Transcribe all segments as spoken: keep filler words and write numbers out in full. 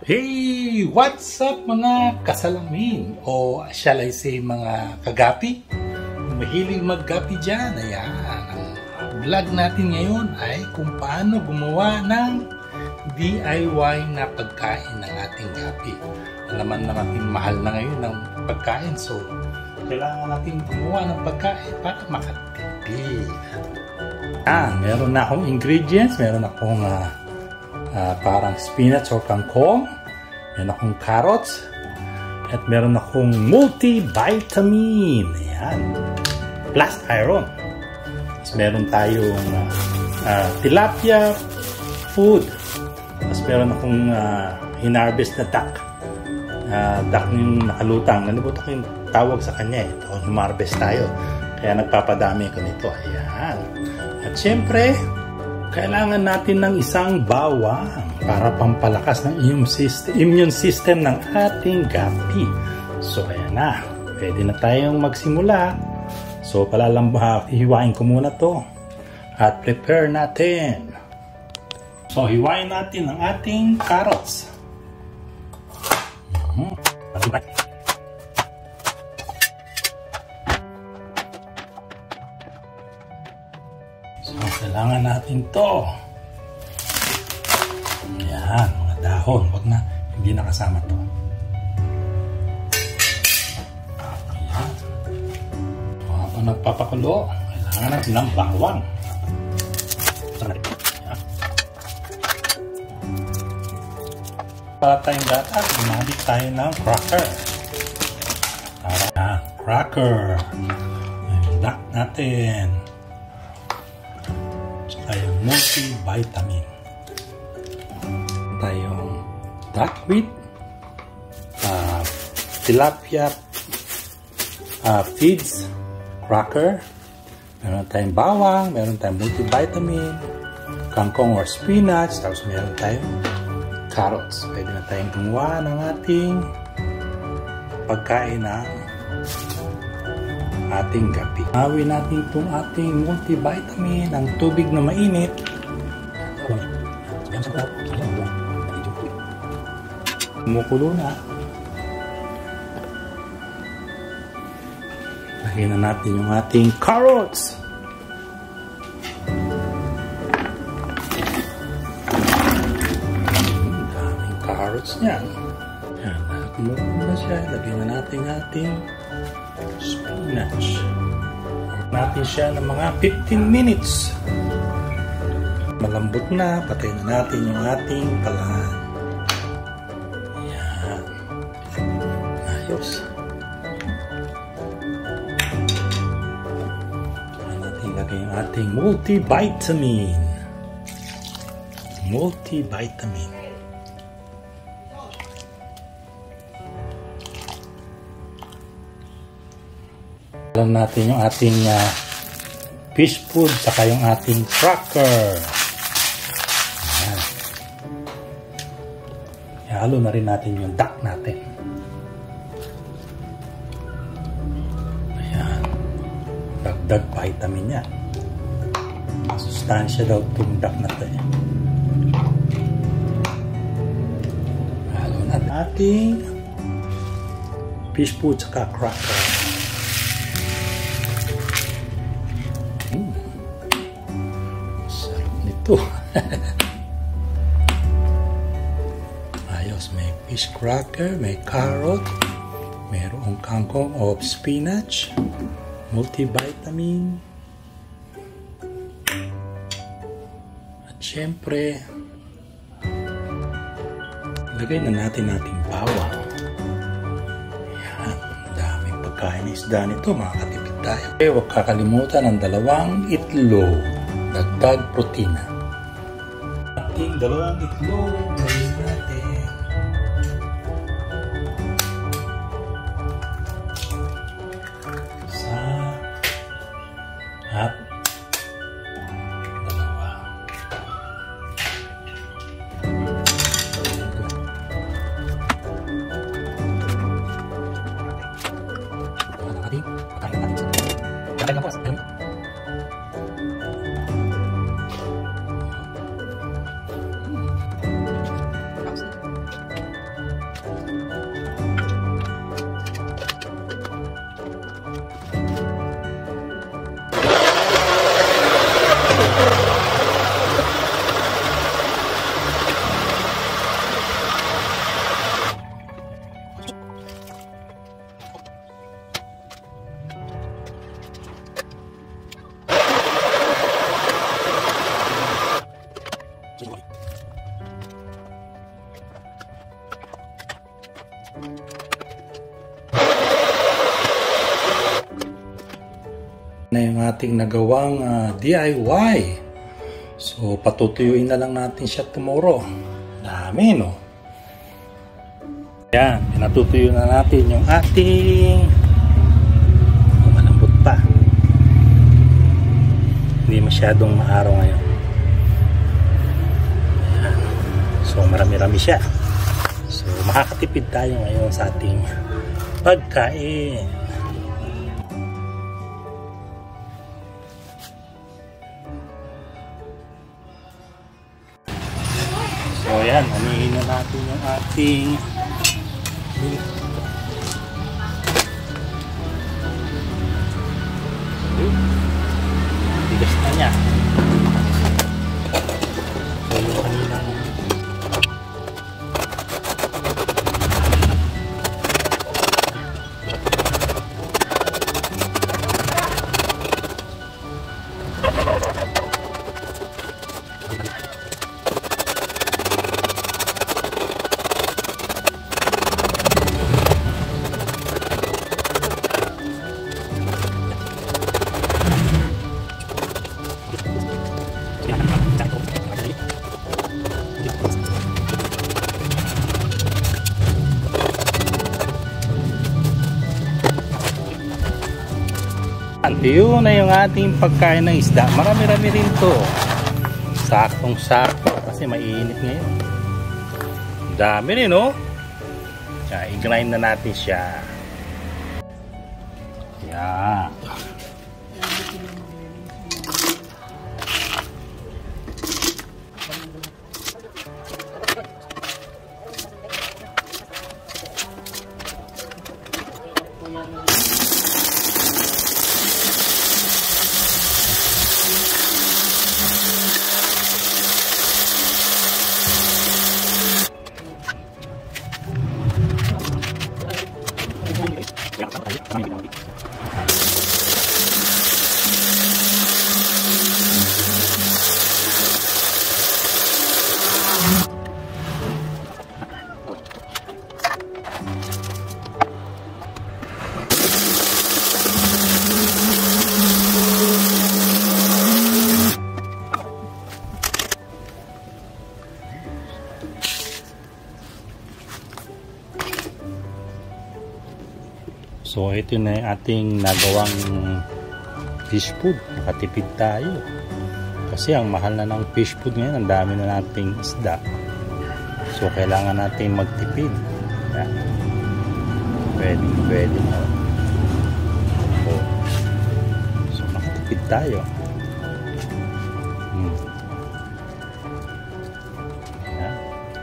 Hey! What's up mga kasalamin? O shall I say mga kagapi? Mahilig maggapi dyan. Ayan. Ang vlog natin ngayon ay kung paano gumawa ng D I Y na pagkain ng ating gapi. Alaman na natin mahal na ngayon ng pagkain. So, kailangan natin gumawa ng pagkain para makatipid. Ah, meron na akong ingredients. Meron akong uh, Uh, parang spinach o kangkong, meron akong carrots, at meron akong multivitamin, ayan, plus iron. Tapos meron tayong uh, uh, tilapia food, tapos meron akong uh, hinarvest na duck, uh, duck yung nakalutang, nalimutan ko yung tawag sa kanya eh, o humarvest tayo, kaya nagpapadami ko nito, ayan. At syempre, kailangan natin ng isang bawang para pampalakas ng immune system, immune system ng ating gapi. So, ayan na. Pwede na tayong magsimula. So, palalamba, hihiwain ko muna to. At prepare natin. So, hiwain natin ang ating carrots. Hmm. So, kailangan natin to. Ayan, mga dahon. Huwag na, hindi nakasama to. Ayan. So, habang nagpapakulo, kailangan natin ng bawang. Ayan. Para tayong data, gumamit tayo ng cracker. Para cracker. Ayan, duck natin. Tayong multivitamin. Tayong duckweed, uh, tilapia uh, feeds, cracker, meron tayong bawang, meron tayong multivitamin, kangkong or spinach, tapos meron tayong carrots. Pwede na tayong gumawa ng ating pagkain ng ating gapi. Awin natin itong ating multivitamin, ang tubig na mainit. Kumukulo na. Lagyan na natin yung ating carrots. Ang daming carrots niyan. Yan, kumukulo na siya. Lagyan na natin ating spinach. Natin siya ng mga fifteen minutes. Malambot na, patay na natin yung ating palahan. Ayan. Ayos. Saka natin lagay yung ating multivitamin. Multivitamin. Alam natin yung ating uh, fish food saka yung ating cracker. Ayan. Ihalo na rin natin yung duck natin. Ayan. Dagdag vitamin yan. Masustansya daw itong duck natin. Ihalo natin ating fish food saka cracker. Ito. Ayos, may fish cracker, may carrot, mayroong kangkong o spinach, multivitamin, at syempre lagay na natin nating bawang. Ayan, daming pagkain ng isda nito, makakatipid tayo. Okay, huwag kakalimutan ang dalawang itlog, dagdag protina. Ating dalawang itlog, gawin natin. Isa at dalawa. Patay na po. ating nagawang uh, D I Y. So, patutuyuin na lang natin siya tomorrow. Dami, no? Yan, pinatutuyo na natin yung ating oh, malambot pa. Hindi masyadong maaraw ngayon. Ayan. So, marami-rami siya. So, makakatipid tayo ngayon sa ating pagkain. So ayan, anihin na natin yung ating bigas na niya. So yung kaninang yun na yung ating pagkain ng isda. Marami-rami rin to. Sakong-sakto kasi mainit ngayon. Dami rin, no? Kaya i-grind na natin siya. Yan. So ito na yung ating nagawang fish food. Nakatipid tayo. Kasi ang mahal na ng fish food ngayon, ang dami na nating isda. So kailangan natin magtipid. Yan. Pwede, pwede na. So, so makatipid tayo. Hmm. Yan.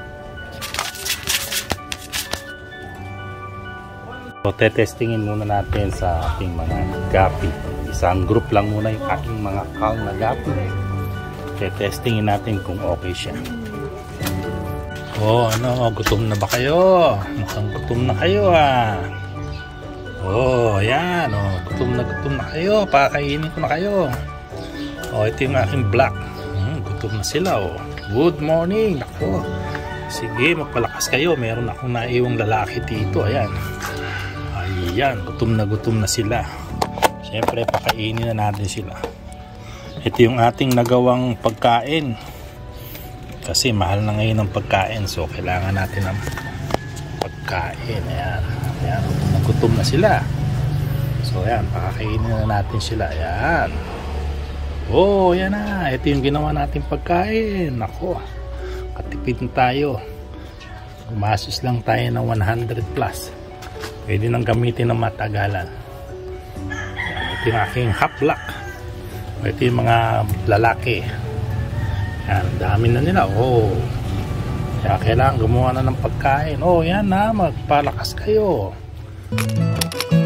So, tetestingin muna natin sa ating mga gapi. Isang group lang muna yung ating mga kal na gapi. Tetestingin natin kung okay siya. Oh, ano, gutom na ba kayo? Mukhang gutom na kayo ah. Oh, yan. Oh, gutom na gutom na kayo. Pakakainin ko na kayo. Oh, ito yung aking black. Hmm, gutom na sila oh. Good morning. Ako. Sige, magpalakas kayo. Meron akong naiwang lalaki dito. Ayan. Ayan, gutom na gutom na sila. Siyempre, pakainin na natin sila. Ito yung ating nagawang pagkain. Kasi mahal na ngayon ang pagkain. So, kailangan natin ng pagkain. Ayan. Ayan, gutom na gutom na sila. So, ayan, pakakainin na natin sila. Ayan. Oh, ayan na. Ito yung ginawa natin pagkain. Ako, katipid na tayo. Gumasos lang tayo ng one hundred plus. Pwede nang gamitin ng matagalan. Yan, ito yung aking haplak. Ito yung mga lalaki. Yan, dami na nila. Oh. Kaya kailangan gumawa na ng pagkain. Oh, yan na. Magpalakas kayo.